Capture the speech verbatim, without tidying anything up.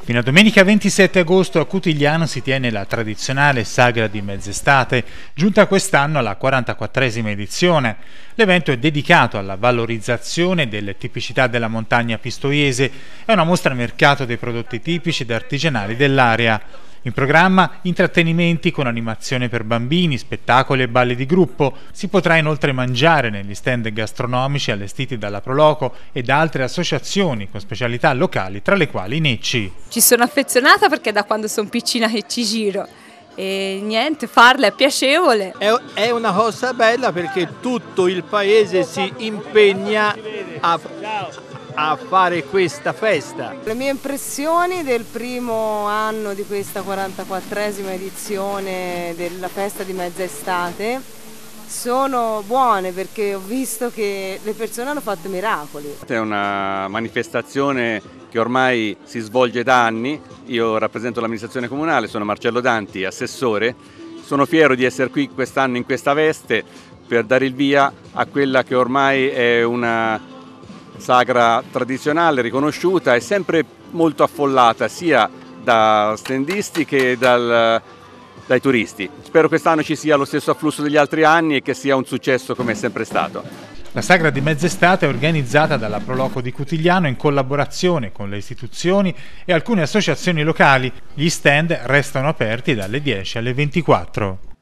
Fino a domenica ventisette agosto a Cutigliano si tiene la tradizionale Sagra di Mezz'estate, giunta quest'anno alla quarantaquattresima edizione. L'evento è dedicato alla valorizzazione delle tipicità della montagna pistoiese. È una mostra mercato dei prodotti tipici ed artigianali dell'area. In programma intrattenimenti con animazione per bambini, spettacoli e balli di gruppo. Si potrà inoltre mangiare negli stand gastronomici allestiti dalla Proloco e da altre associazioni con specialità locali, tra le quali Necci. Ci sono affezionata perché da quando sono piccina che ci giro e niente, farla è piacevole. È una cosa bella perché tutto il paese si impegna a a fare questa festa. Le mie impressioni del primo anno di questa quarantaquattresima edizione della festa di Mezz'estate sono buone perché ho visto che le persone hanno fatto miracoli. È una manifestazione che ormai si svolge da anni. Io rappresento l'amministrazione comunale, sono Marcello Danti, assessore. Sono fiero di essere qui quest'anno in questa veste per dare il via a quella che ormai è una sagra tradizionale, riconosciuta e sempre molto affollata sia da standisti che dal, dai turisti. Spero quest'anno ci sia lo stesso afflusso degli altri anni e che sia un successo come è sempre stato. La Sagra di Mezz'estate è organizzata dalla Proloco di Cutigliano in collaborazione con le istituzioni e alcune associazioni locali. Gli stand restano aperti dalle dieci alle ventiquattro.